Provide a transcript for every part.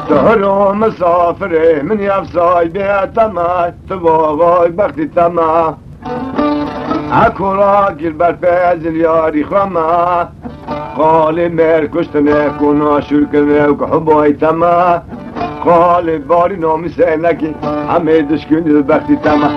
تهرو مسافره من يفصاي بها تما تباغاي بختي تما اكورا گلبر فازل ياري خما قال مر كشتنه كنا شركنه وكحباي تما قال باري نامي سألكي همه دشكني بختي تما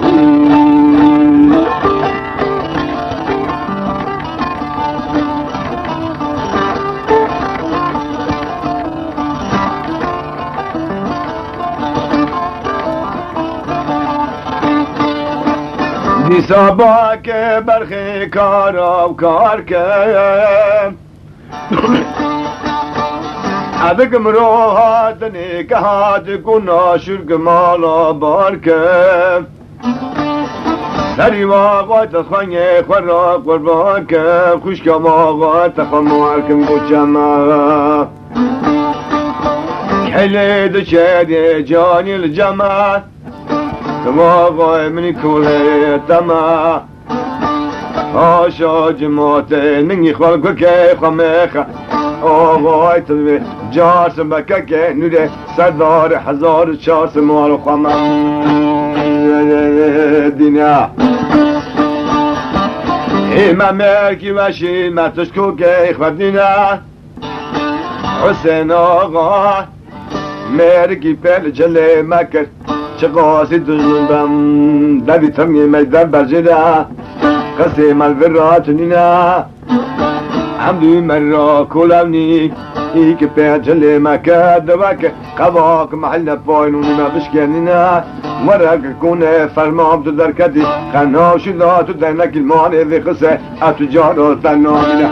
دیسا با که برخی کارا و کار که ادگم رو هاتنی که هات کنا شرک مالا بار که سری واقعات خانه خورا قربان که خوشکا واقعات خمار کم گوچما کلی دو چه جانی الجمع تواقع منی کوله تما آشا جماعته نگی خالکو که خمخه آقای تلوی جارسم بکه که نوره سردار 1400 مال خمه دینه ایمه مرکی وشی متش کو که اخوات دینه حسین آقا مرکی پل جله مکر چه قاسی دجنبم دبی ترمی میدن برجده قصه ملورات نینا حمدی مرا کلمنی ای که پیجل مکه دوک قواک محل پاینونی ما بشکنینا ورق کنه فرمام تو درکتی خناشی لا تو دنک المانه ذی قصه اتجارو تنامینه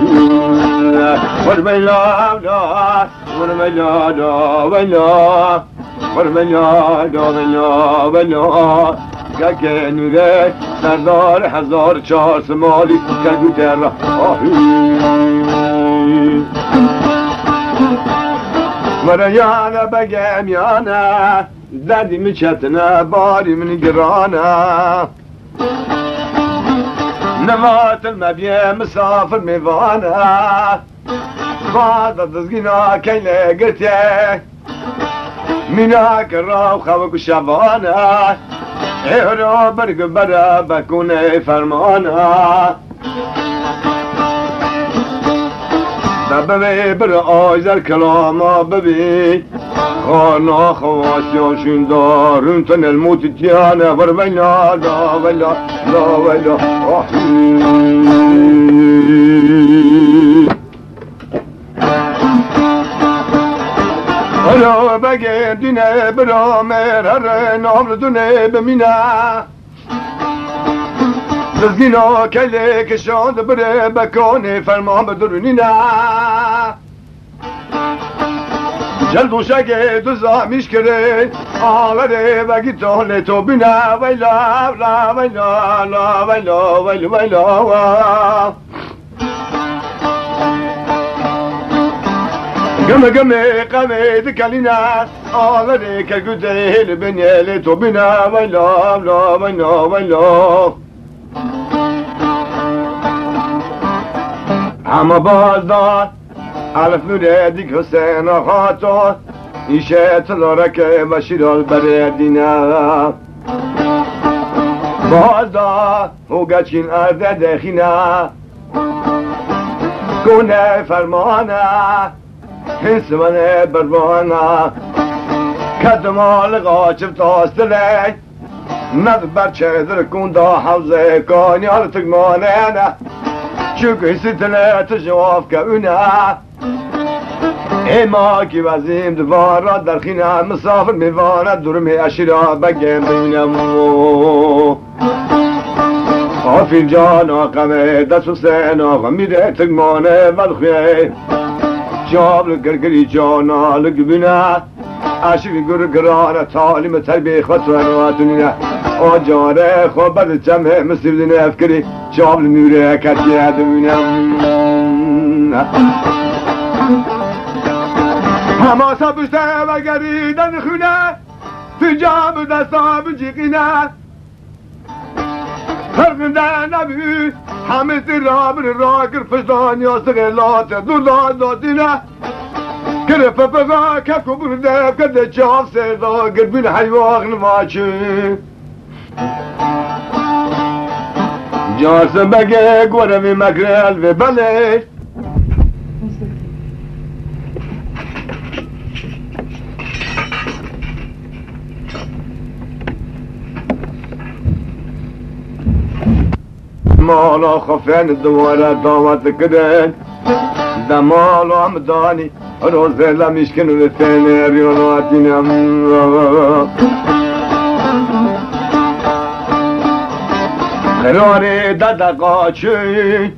ورمیلا دا ورمیلا دا ویلا ورمیلا دا ویلا ویلا که نوره سردار 1400 مالی کلگو در ورا یانا بگم یانا دردی میچتنه باری من گرانه نوات المبیه مسافر میوانه بعد دزگینا کیله گرته مینا کرا و خوک شبانه ایرا برگ برا بکنه فرمانه ببی بر آیزر کلاما ببی خانا خواسیاشون دارون تن الموت تیانه ور ویلا لا ویلا لا ویلا حالا بگه دینه برامر هر نام دونه بمینه دزگینا کلی کشاند بره بکانه فرمان بدرونینه جلدو شگه دوزا میشکره آغره و گیتانه تو بینه ویلا لا ویلا لا ویلا ویلا ویلا گمه گمه قمه دکلینه آغره که گده لبنیه تو بینه ویلا لا ویلا ویلا اما بازدار علف نوره دیک حسین آخاتو ایشه تلارکه و شیرال بردینه بازدار او گچین ارده دخینه کنه فرمانه حس منه بروانه کدمال غاچب تاستله ند برچه در کنده حوزه کانی حال تگمانه نه چوکه ستنه تجواف که اونه ایما کی وزیم دوارا در خینه مسافر میوانه درمی اشیرا بگم بینم آفیل جان آقمه دست و سین آقا میره تگمانه ولخیه جابل گرگری جانا لگبینه اشیل گرگرانه تعلیم تربیه خطوانواتونینه آجاره خوب بد جمعه مصیب دینه افکری جابل میره کتیه دوینم همه سبشته و گریدن خونه فنجام دستا بجیقینه فرقنده نبی همه سی رابر راکر فشدان یا سغلات دولاد دادینه كده فبغا كاكو برداب كده جاف سيدا قربين حيواغ نماشي جاس بقى قوة في مكرال في بلد مالا خفين الدوارة دامت كده دمالو عمداني روزيلا مشكنو للثاني ريوناتنا قراري دادقاشي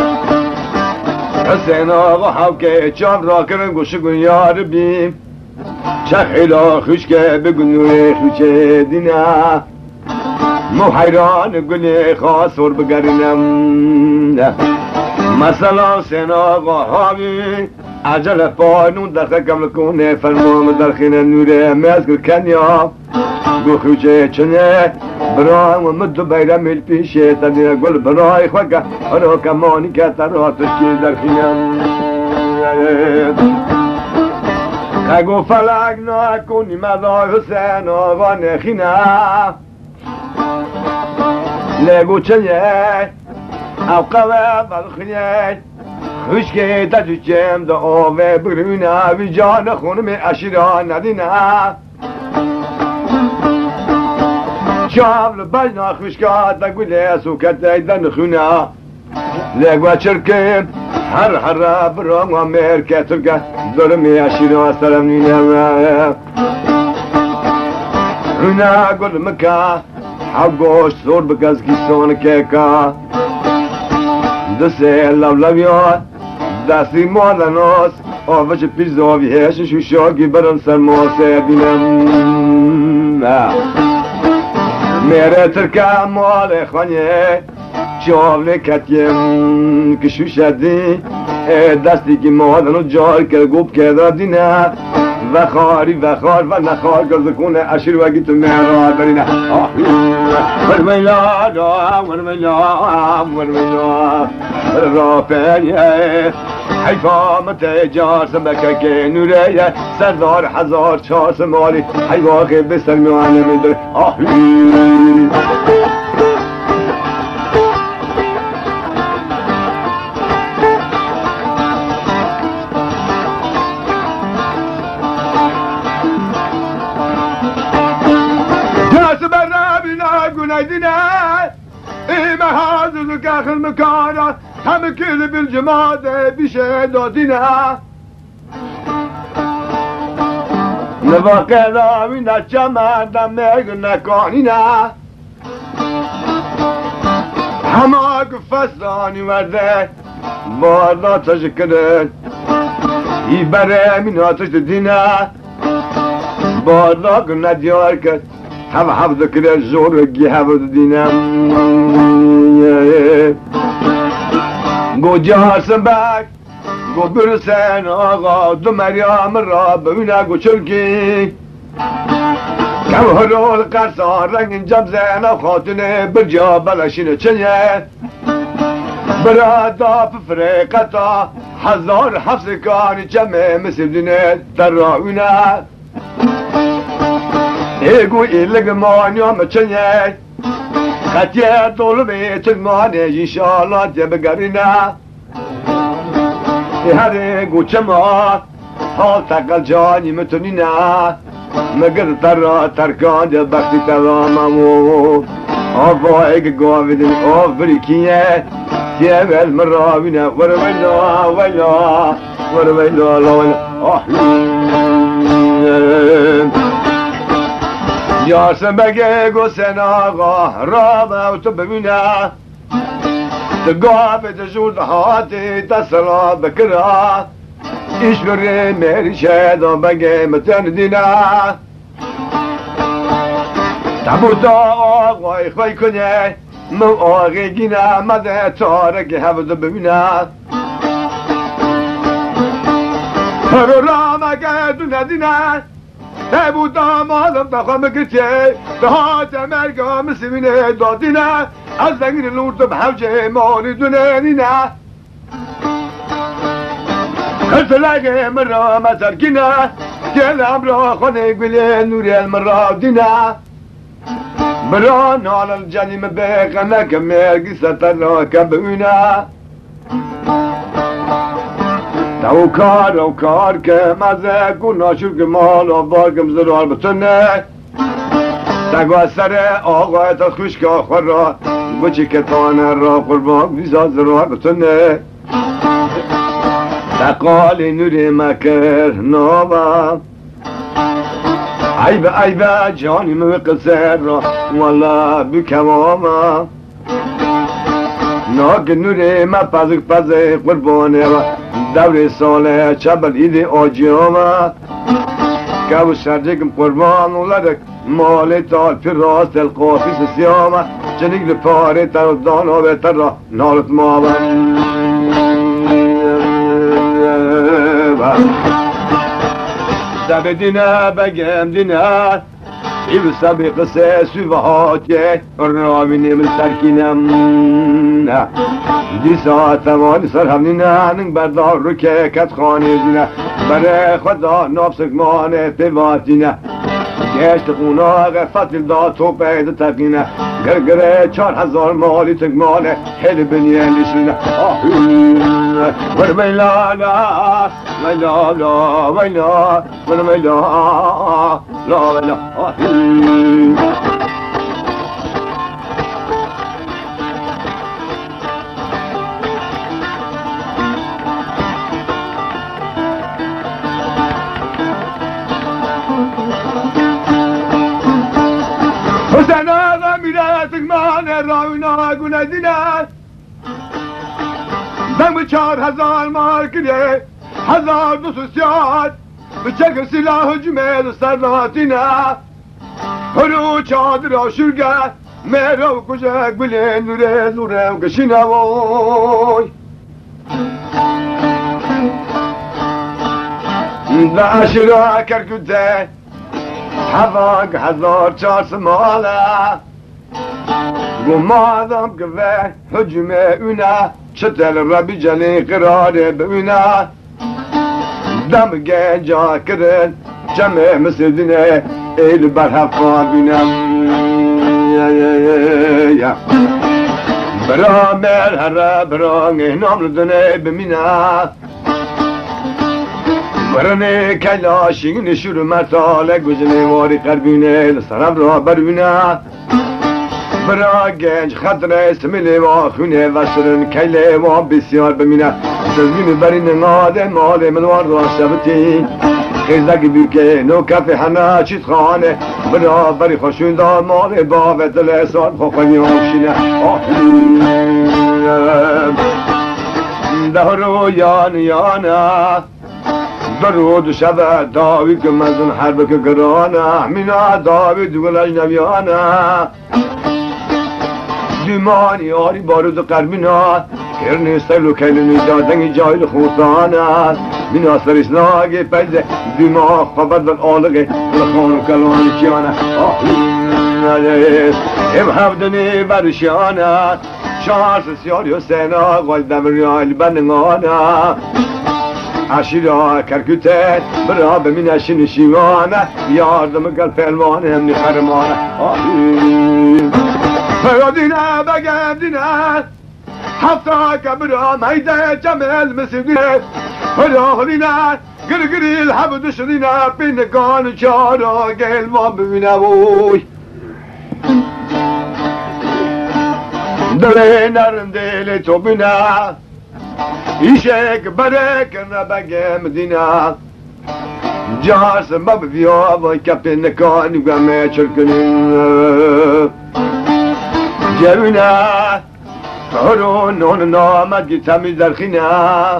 حسين آقا حوكي چاف را کرن گوشگون یار بیم چخیلا خوشکه بگنوی خوشه دینا مو حیران گلی خاصور بگرینم مثلا حسین آقا حاوی عجل فانون دخل قبل کنه فرمام در خینه نوره مزگر کنیا گو خوشه چنه برای و مدو بیرم میل پیشه تدینه گل برای خوکه آنو کمانی که تراتش که در خینه اگو فلک نکنی مدای حسین آقا نخینه لگو چنه او قوه بلخینه خوشگه تا تو جم دا آوه برونه وی جان خونم اشیران ندینه شامل بجنا خوشگه تا گله سوکت دن خونه لگو چرکه هر برام و مرکه ترکه ظلمی اشیران سلام نینه هونه گل مکه حو گوشت زور بگز گیسان که که دسته لولویات دستی مالناس آوش پیزاوی هش شوشاگی برن سر ماسه بینم میره ترکه مال خانه چاوله کتیم که شوشدی دستی که مالنو جار که گوب که دادینه و خاری و خار و نخار گرزکونه اشیر وگی تو مهرا برینه ورمیلا رافعیه حیفا متجار سمکه که نوره سردار 1400 مالی حیواقی بسر میوانه میداره دينا إيه ما هذا كاخ المكانة هم كل بالجماد بشهد دينا نبقى ذا من الجمال دمك نكوننا حماك فساني ورده بارنا تشكرن يبرى من هاتش دينا بارنا كنا ديارك هم حفظ كده زورگی حفظ دینم گو جاسم بک گو برسن آقا دو مریم را ببینه گو چلکی کم هرول قرصان رنگ جمزن خاطنه برجا بلشینه چنیه برا داف فرقتا 1700 کانی جمعه مثل دینه در راوینه ایگو ایلگ مانیا مچنیه خطیه دولو بیتک مانه انشاءالله جبگرینه هر ایگو چما حال تقل جانی متونینه مگر ترکان دل بختی تماممو آفا ایگ گاویدن آف بریکیه تیول مراوینه ورویلا ویلا ورویلا ویلا یاسم بگه گسن آقا را تو ببینه تقاف تجور دهاتی تسلا بکره ایش بره میری شهدا بگه متن دینه تبوتا آقای خوی کنه مو آقای گینه مده تارک حفظ ببینه هر را مگه دو ندینه تبوتا مالم بخوام کچه دهات مرگا مسیمینه دادینه از دنگیر لورد بحوجه مالی دونه نینه خسلاقي مرة ما تركنا كل عمره خذي قولي نوري المرة ودينا بران على الجاني مبيق أنا كمير قصة الراكب هنا توكار كما زاكو ناشر كمال وفاكم زرار بطنه تقوى سر آقای تخوش که آخر را بچه کتانه را قربان بیزا زرار بطنه تقال نور مکر نابا عیبه جانی موقع را والا بکماما ناک نور ما پزک قربانه و دور ساله چبل ایده آجیاما که و شرجکم قربان ولدک مال تال پر راست القافیس سیاما چنگ لپاره تر و دانا بهتر را نالت مابا سب دینه بگم دینه ای به سب قصه سوهاته راوینه من سرکینم دی ساعت مالی سر هم نینه ننگ بردار رو که کت خانه زینه برای خدا نابسک مانه پیواتینه گشت خوناغ فتل دا تو پیدا تقینه گرگره 4000 مالی تک ماله حل بنیه نشینه ور میلا لا میلا لا میلا ور میلا لا میلا حسین آقا میره تکمان راوینا گونه دینه دم 4000 مال کریه 1200 سیاد به چکر سلاح جمعه سرناتینه هرو چادر آشورگه میرو کجک بله نوره و کشینه وای داشرا کرکوته 1400 ماله گمادم که به حجم اونه شتل ربی جلی قراره بونه دم گنجا کرن جمع مسدینه ایل برحفا بینم برا مل هره برا نام ردنه بمینه برنه کلاشی نشور مرتاله گزنه واری قربینه لسرم را بربینه برا گنج خطر اسمیلی و خونه و سرن کله و بسیار بمینه سزمین برین ناده مال منوار را شبتی خیزدگی بیوکه نو کفی همه چیز خانه برا بری خوشون دا مال با و دل سال خوخونی آمشینه دهرو یانه درود شب داوی که مزون حرب که گرانه مینا داوی دوگل اجنبیانه دیمانی آری بارود قربینا کرنی سیلو کلینی دادنگی جایل خوطانه مینا سرسناگی پیزه دیما خبردن آلگه لخانو کلوانی چیانه ام هفدنی برشانه 4 سیاری حسینا گل دمریال بندگانه عشیرا کرکوته برا بمین شنشیوانه یاردم گل پلوانه هم نخرمانه فرادینه بگم دینه حفظه که برا میده جمل مسیدینه فرادینه گرگری الحب دشدینه بینگان چارا گلوان ببینه وی دل نرم دل تو بینه ایشک برک نبگم دینا جاس مبیا و کپ نکانی گم چرکنین جوینا فرو نون نامد گیتمی درخینا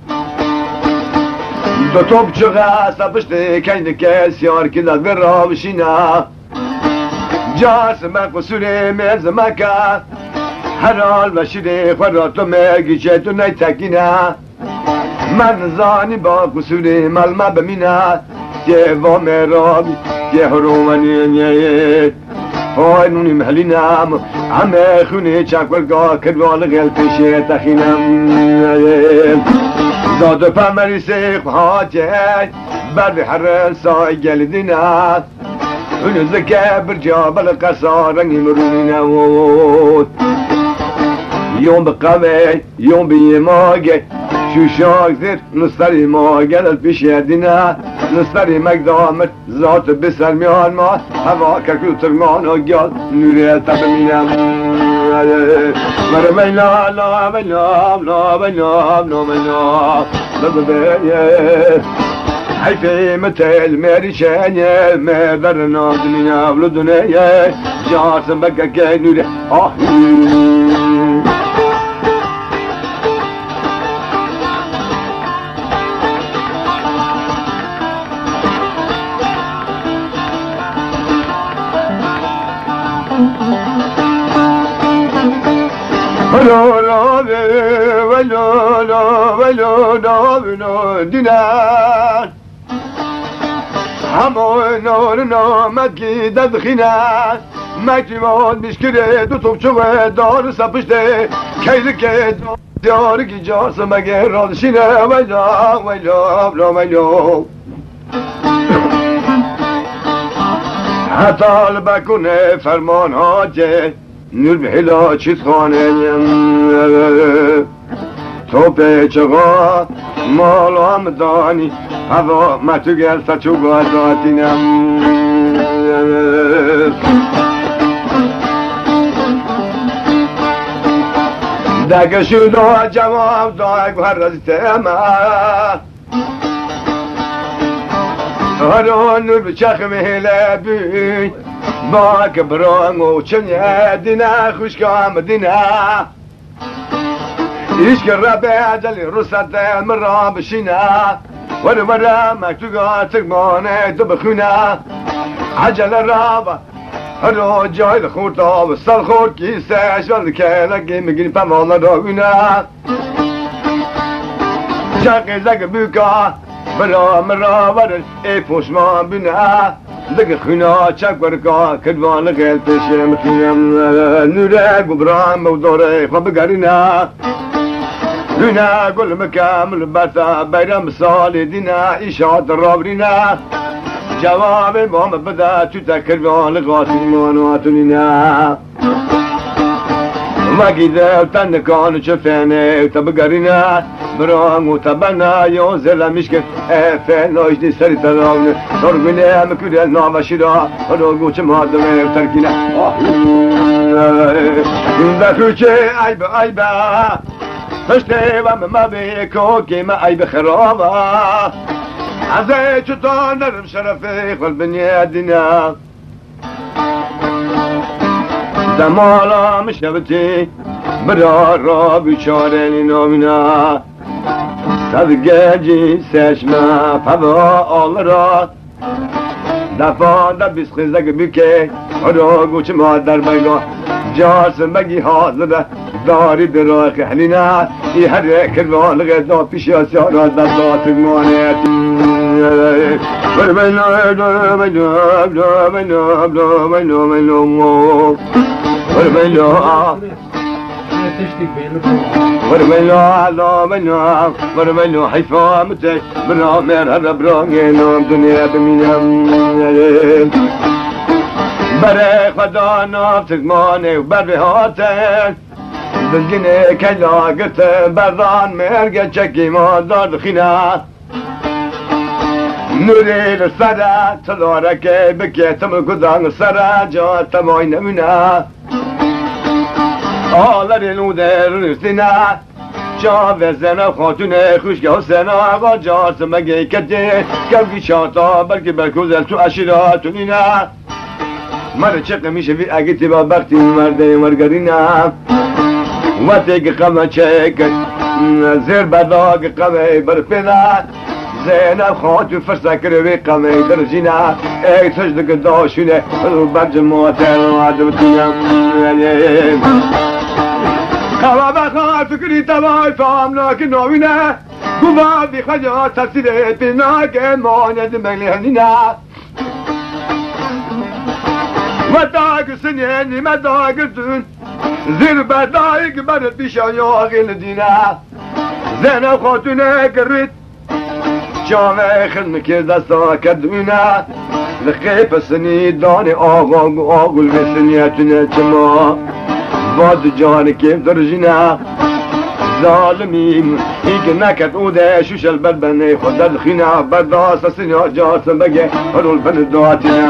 دو توب چغا سبشت کین کس یار کی داد برا بشینا جاس مقصور مرز مکا هرال و شیره خوراتو مگی چه تو نیتکینه من زانی با قصور ملمه بمینه یه وام رابی یه هرومانی های نونی محلینم همه خونه چکولگاه کروال غیل پیشه تخینم زاد پمری سیخ هاتی برد هرن سای گلدینا اونو زکه برجابل قصارنگی مرونی نمود يوم بقمي يوم بيماجي شو شاكزر نصري ماجل البيش يدينا نصري مقدامت ذات بسر ميان ما هوا كاكو ترمان وقال نوري تبمينا مرمينا لا بنا لا بنا لا بنا لا بنا حيفي متى المريشانية ما برنا دنيا ولدنيا جارس بقى كنوري دينار همو نور مدگی ددخینه مکیمان میشکره دو توب چوه دار سپشته کیلی که دیارگی جارس مگه رادشینه ویلا ویلا ویلا حتی بکنه فرمان ها جه نور بحلا چیز خانه تو پیچقا مال هم دانی هوا ما تو گلسا چو گازاتینم دگه شده جواب داگ برزتم هرون نور بچخ مهله بی با کبران و چنیه دینا خوشکام دینا ایش که ربه عجلی رسد مرا بشینا ورا مکتوگا تکمانه دو بخونه عجل رابا هرو جای خورد آب سال خورد کیسه شوال که لگی میگیری پمالا راوینه شاقی زگ بوکا مرا ورد ای پوشمان بینه دق خنا چک ورکا کدوان غیل پیشه مخیم نوره گبران بوداره خواب بگرینا دونا گل مکمل برتا بیرم سال دینا ایشاد رابرینا جواب بام بدا تو تکروان لغاتی مانواتونینا مگیده تنکان چفنه تا بگرینا برانگو تبنا یون زلمش که فناش دی سری تراونه ترگونه مکوره نامشیرا روگو چه مادمه ترکینه دکوچه عیبه پشته و مبی کوکی ما عیب خرابه عزه چطور نرم شرفه خل بنی دینا دمالا مشبتی برا را بیچاره نامینا صدقه سشما پوا آل را دفعه دا بیس خیزده بیکه رو گوچ مادر بگا جارسن بگی حاضره داری درای خلینا ای هر کروان غذا پیش آسیارا دبات مانیت برمینو ورملو حيفا متك برامر هربرانينو دنيا بمينم بري خدا نافتك ماني وبري هاتك دلجني كلا قلت بران مرقى تشكي ما دار خنا نوري للسرى تلورك بكيتم قدان السرى جات موين منا آلر نودر نستنا جاوه زنا خاتونه خوشگاه سنا و جارس مگه کده کلگی شاتا بلکه برکوزل تو اشیراتونینا مره چقه میشه بی اگه تیبا بختی مرده مرگرینا و تیگ قمه چکر زیر بداگ قمه برپیدا زینب خاتو فرسکر وی قمه درجینا ای تجدک داشونه برجمواتر وعدبتیم خواب خواه فکری تبای فامنا که نوینه گوه بی خجا تفسیر پینا که ماند ملیهنینه و داگ سنینی و داگ دون زیر بدایی که برد بیشان یا غیل دینه زینب خاتونه گرید جامعه خدمه که دستا کردونه لقی پسنی دان آقا آقل بسنیتونه چما واد جان که درجنه ظالمين هيك نكت وده شوش البلبني خد الخنا بداس سنيا جاس بقى هرول بندواتنا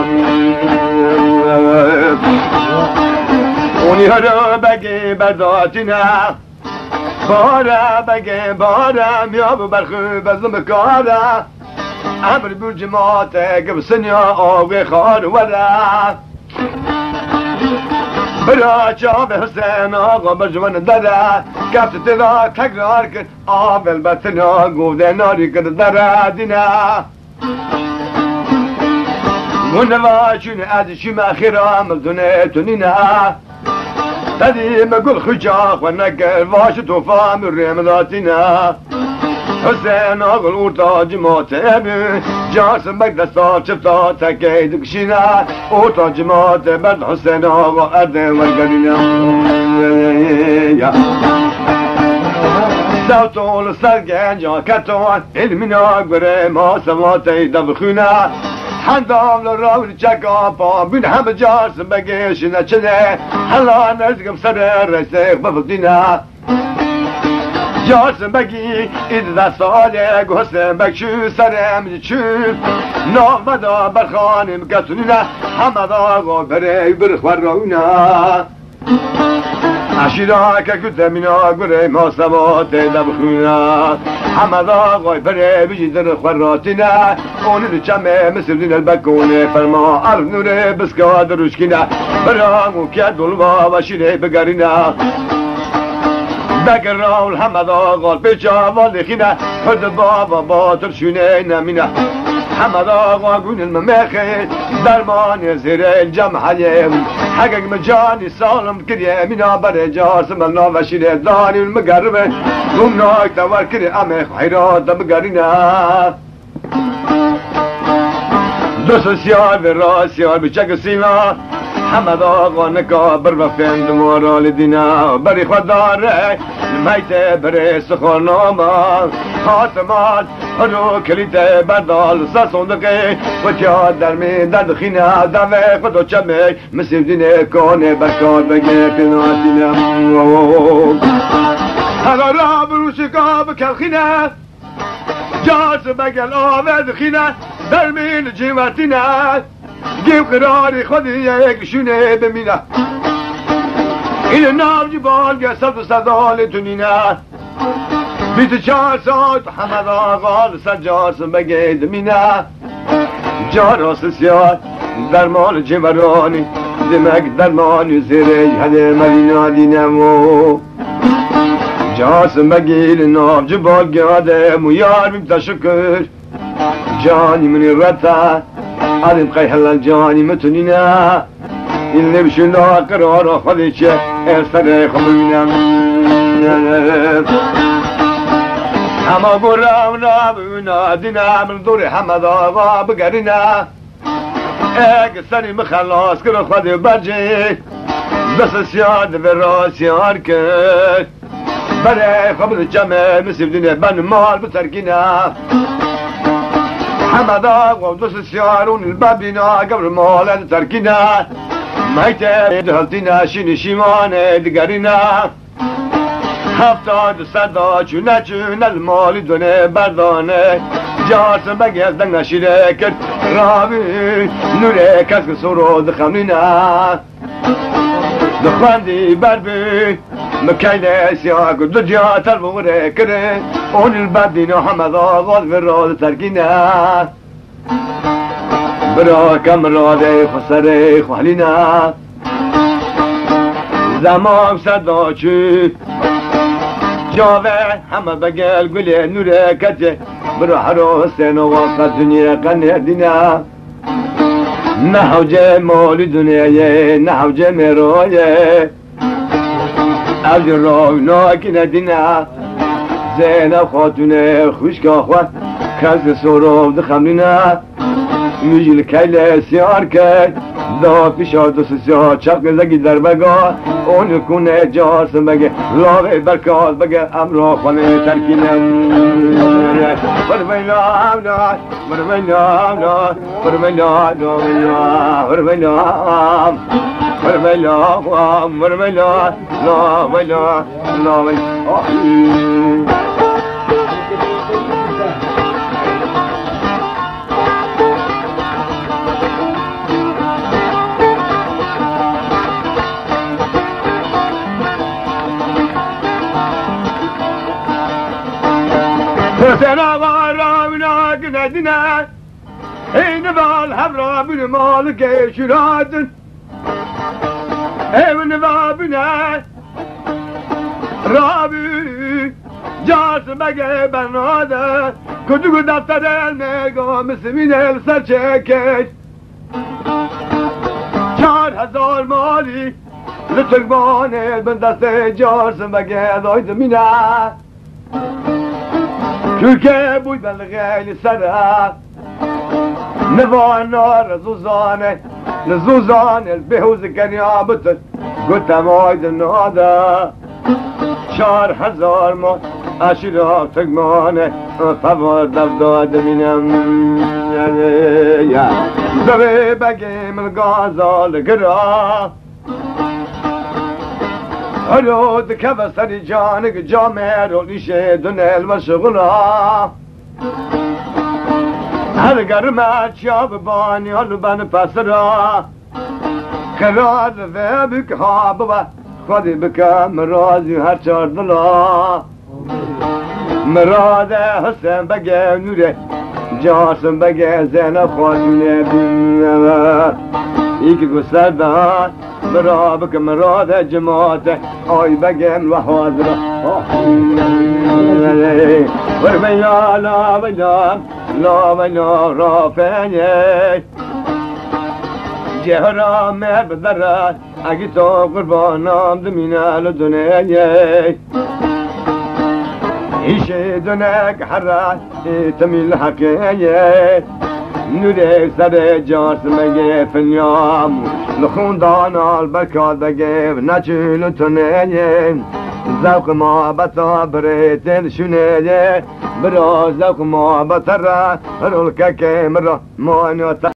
وني هرول بقى بدواتنا بارا بقى بارا مياب برخو بزم كارا عمر بالجماعة قبل سنيا آوي خار ورا برا جاب حسین آقا برجوان داره کفت تدا تکرار کن آول بطنا گوده ناری کن داره دینا گونه چون ادشی مخیرا مزدونه تونینا تدی مگل خجاق و نگر واش توفا مریم داتینا حسین آقا اورتا جماعته جاسم بک دستا چفتا تکی دکشینا اورتا جماعته برد حسین آقا ارده ورگرینا سوتول سرگن جا کتوان علمنا گره ما سواتی دبخونا حندام لراول چکا پا بین همه جاسم بگیشنا چنه حالا نرزگم سر رسیق بفضینا جاسم بگی اید دستاله گوستم بگ چو سرم چو نامدا برخانم کتونینا همه دا بره برخور رونا عشیرا که کتمینا گره ما سوات دبخونا همه دا بره بجی در خوراتینا اونی چمه مثل دین البکونه فرما عرف نوره بسکا دروشکینا برامو که دلوا و شیره بگرینا بگر راول همه دا پیچا والی خینا فرد بابا باتر شونه نمینا همه دا گون الممخه درمان زیر الجمعه حقق مجانی سالم کریه مینا بر جاسم النا و شیره دانی المقربه گم ناک دوار کریه امه خیرات بگرینا دوست سیار و را سیار بچک سینا همه دا نکا بر وفند مورال دینا بری خود داره میت بری سخورناما خاتمات رو کلیت بردال ساسوندقی و تیاد درمی دردخینه دوه خودو چمه مسیب دینه کانه برکار بگه پیناتینه هلا را بروشکا بکلخینه جاس بگل آوردخینه درمین جیوتینه گیم قراری خودی یک شونه بمینه این نام جبال گه صد صدال تونینه 24 ساعت همه آقال سجاس بگید مینه جاراس سیار درمان جبرانی دمک درمان زیره هده مدینه دینمو جاسم بگیر نام جبال گاده مویار بیم تشکر جانی منی رتا عدم قیحل جانی متونینا اللي بشنا قرار خذيش ارسل خمينا اما براونا بنا دينا من دور حمد آغا بقرنا اقصري مخلص كرو خذي برجي بس سياد برا سيار كر بري خبر الجمع مسيب دنيا بن مال بتركنا حمد آغا ودوس سيارون البابنا قبل مال تركنا مایته دهلتینا شینی شیمانه دگرینا هفتاد صدا چونه چونه المالی دونه بردانه جارسن بگیزدن نشیره کرد راوی نوره کس که سرو دخملینا دخواندی بربی مکینه سیاه دو جا تلوره کرد اون البدینا حمد آغاز و راز ترکینا برا کم راده خسره خوالينا زمان صدا چو جاوه همه بگل گل نوره کته برا حرو حسین و وقت دنیا قنه دینا نحوجه مالی دنیایه نحوجه مرایه اوج راوی ناکنه دینا زینب خاتونه خوشگاه خواه کس سرو دخملینا میجیل کیل سیار که دا پیشاد و سیار چپ زگی در بگا اون کنه جارسن بگه لاوه برکات بگه امرا خانه ترکینم برمینا حسین آقا را بنا گندینه این بال هم را بنا مالک شرادن این بال بنا رابی جاس بگه بناده کدو دفتر المگا مسمین السر چکش 4000 مالی لطربانه بندست جاس بگه داید مینه که بوی بلغیل سره نوانا رزوزانه لزوزان البهوز کنیابت گتم آید ناده 4000 ما اشیرا تگمانه فوار دفداد مینم زوی بگیم الگازال گرا هلو دکه سری جانگ جامعه رو لیشه دونل و شغلا هر گرمه چیاب بانی هلو بن پس را خراد و بک ها بابا خودی بکم مرازی هر 4 دلا مراد حسن بگه نوره جاسم بگه زینب خاتونه بینه ایک گسر دان مرابك مراد جماعته آي بقين وحاضرة ورمينا لا بنا لا بنا رافعني جهرا ما بذرات اقيتو قربانام دمينا لدنيا ايشي دنك حرات تميل حكاية نوری سر جارس مگه فنیام لخوندان البرکات بگه نچلو تنه ذوق ما بطا بريتن شنه برا ذوق ما بطرة رولك كامرة ما نوتا